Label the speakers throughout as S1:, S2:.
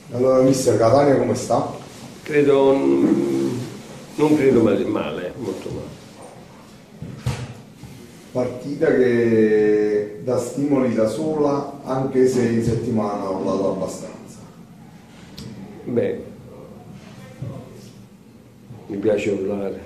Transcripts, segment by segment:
S1: Allora, mister, Catania come sta?
S2: Credo, non credo male, molto male.
S1: Partita che dà stimoli da sola, anche se in settimana ho dato abbastanza.
S2: Beh, mi piace urlare.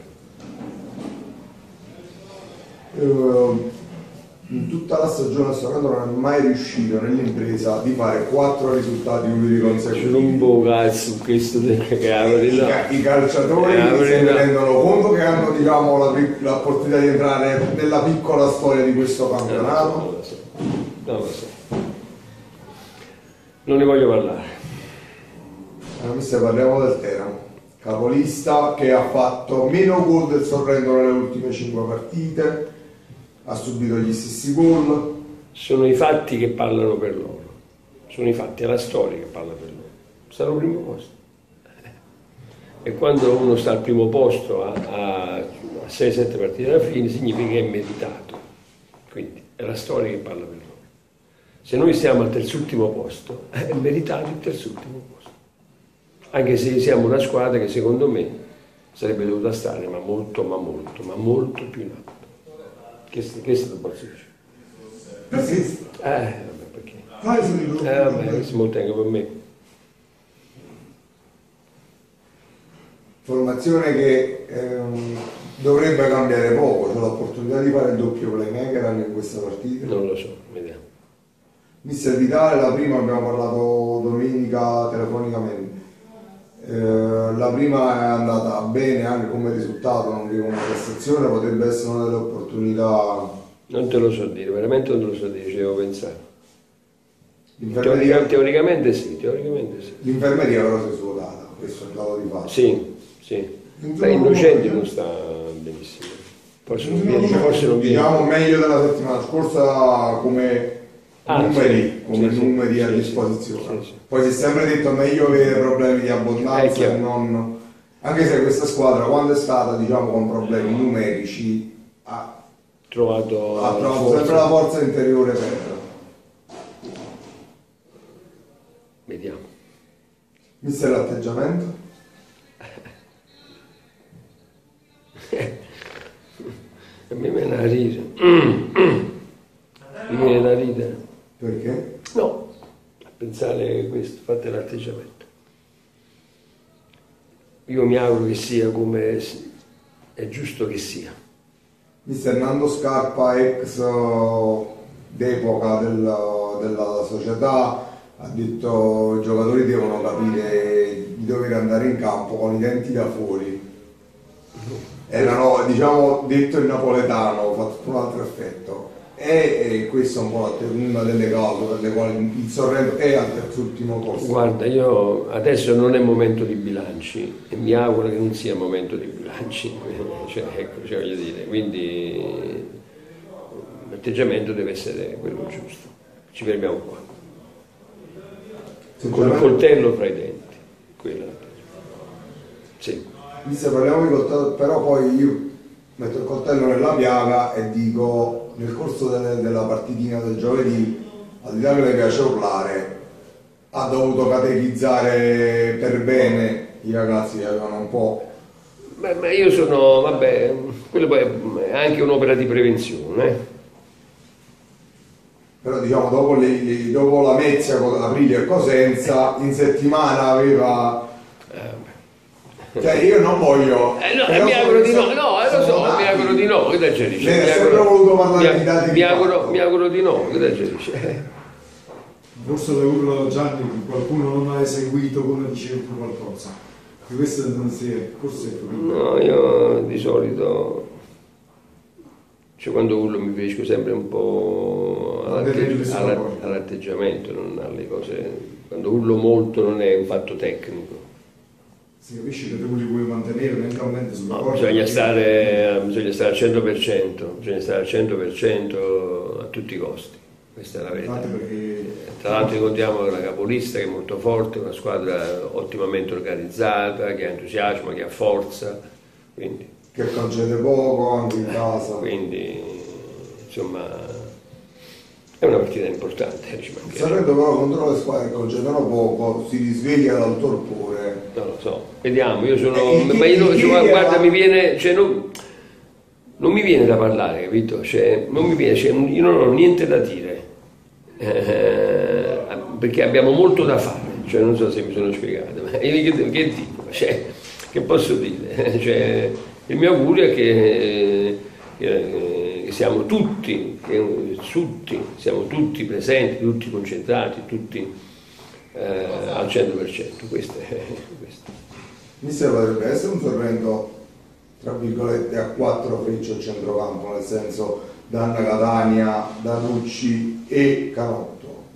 S1: In tutta la stagione Sorrento non è mai riuscito nell'impresa di fare 4 risultati utili consecutivi.
S2: Non può cazzo questo che la verità.
S1: I calciatori se ne rendono conto che hanno, diciamo, l'opportunità di entrare nella piccola storia di questo campionato.
S2: Non lo so. Non ne voglio parlare.
S1: Allora, mister, parliamo del Teramo, capolista che ha fatto meno gol del Sorrento nelle ultime 5 partite, ha subito gli stessi gol.
S2: Sono i fatti che parlano per loro, sono i fatti, è la storia che parla per loro. Sta al primo posto. E quando uno sta al primo posto a 6-7 partite alla fine significa che è meritato. Quindi è la storia che parla per loro. Se noi stiamo al terzultimo posto, è meritato il terzultimo posto. Anche se siamo una squadra che secondo me sarebbe dovuta stare ma molto più in alto. Questo lo posso dire.
S1: Perché?
S2: Vabbè, perché? Vabbè, questo è molto anche per me.
S1: Formazione che dovrebbe cambiare poco, c'è l'opportunità di fare il doppio playmaker anche in questa partita.
S2: Non lo so, vediamo.
S1: Mister Vitale, la prima abbiamo parlato domenica telefonicamente. La prima è andata bene anche come risultato, non dico come prestazione, potrebbe essere una delle opportunità.
S2: Non te lo so dire, veramente non te lo so dire, ci devo pensare.
S1: L'infermeria
S2: Teoricamente sì.
S1: L'infermeria però si è svuotata, questo è un dato di fatto.
S2: Sì. Beh, Innocenti non sta benissimo. Forse non viene.
S1: Diciamo meglio della settimana scorsa come numeri a disposizione.
S2: Sì.
S1: Poi si è sempre detto meglio avere problemi di abbondanza e non. Anche se questa squadra quando è stata, diciamo, con problemi numerici ha trovato sempre la forza interiore per.
S2: Vediamo.
S1: Mister, l'atteggiamento?
S2: A me viene da ridere. Mi viene da ridere.
S1: Perché?
S2: No, a pensare questo, fate l'atteggiamento. Io mi auguro che sia come è giusto che sia.
S1: Mister Nando Scarpa, ex d'epoca della società, ha detto i giocatori devono capire di dover andare in campo con i denti da fuori. Erano, diciamo, detto in napoletano, fa tutto un altro effetto. E questa è un po' una delle cause per le quali il Sorrento è al terzultimo posto.
S2: Guarda, io adesso non è momento di bilanci e mi auguro che non sia momento di bilanci, voglio dire, quindi l'atteggiamento deve essere quello giusto. Ci fermiamo qua. Con il coltello fra i denti, quello. Sì.
S1: Se parliamo di coltello, però poi io metto il coltello nella piaga e dico nel corso della partitina del giovedì, al di là che le piace urlare, ha dovuto catechizzare per bene i ragazzi che avevano un po'.
S2: Ma io sono, vabbè, quello poi è anche un'opera di prevenzione.
S1: Però diciamo dopo la Mezia con Aprilia e Cosenza, in settimana aveva. Cioè io non voglio.
S2: No, mi auguro di no, lo so, mi auguro di no, che da c'è dice?
S1: Lei ha sempre voluto parlare di dati.
S2: Mi auguro di no, che da c'è dice?
S3: Forse le urla Gianni, qualcuno non ha eseguito come dicevi tu qualcosa. Di questo non si è, forse è capito.
S2: No, io di solito, cioè quando urlo mi riferisco sempre un po' all'atteggiamento, non alle cose. Quando urlo molto non è un fatto tecnico.
S3: Si capisce che tu li puoi mantenere mentalmente sulla
S2: No,
S3: corda.
S2: bisogna stare al 100%, a tutti i costi, questa è la verità. Tra l'altro incontriamo la capolista che è molto forte, una squadra ottimamente organizzata, che ha entusiasmo, che ha forza, quindi.
S1: Che concede poco anche in casa.
S2: Quindi, insomma, È una partita importante, ci mancherebbe.
S1: Sapendo però contro le squadre che concedono poco, si risveglia dal torpore.
S2: Non lo so, vediamo, io sono...
S1: chi-
S2: ma io,
S1: chi-
S2: cioè,
S1: chi
S2: guarda,
S1: era-
S2: mi viene... Cioè, non mi viene da parlare, capito? Cioè, non mi viene, cioè, io non ho niente da dire, perché abbiamo molto da fare, cioè, non so se mi sono spiegato, ma io che dico? Cioè, che posso dire? Cioè, il mio augurio è che siamo tutti, siamo tutti presenti, tutti concentrati, tutti al 100%, questo è questo.
S1: Mister, potrebbe essere un Sorrento tra virgolette a 4 frecce al centrocampo, nel senso Danna, Catania, Danucci e Canotto,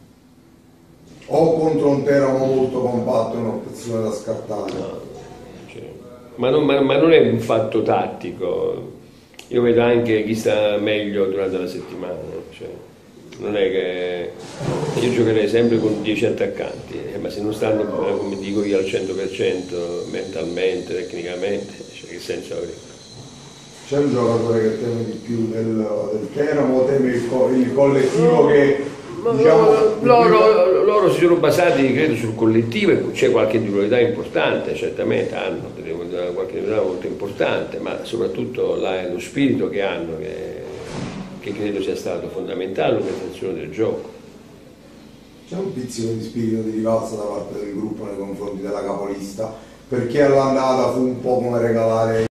S1: o contro un Teramo molto compatto è un'opzione da scartare.
S2: No, cioè, ma non è un fatto tattico, io vedo anche chi sta meglio durante la settimana, cioè, non è che io giocherei sempre con 10 attaccanti, ma se non stanno, come dico io, al 100% mentalmente, tecnicamente, cioè, che senso avrebbe?
S1: C'è un giocatore che teme di più del Teramo, o teme il collettivo che diciamo,
S2: loro si sono basati, credo, sul collettivo e c'è qualche individualità importante, certamente hanno qualche individualità molto importante, ma soprattutto lo spirito che hanno, che credo sia stato fondamentale nell'organizzazione del gioco.
S1: c'è un pizzico di spirito di rivalsa da parte del gruppo nei confronti della capolista, perché all'andata fu un po' come regalare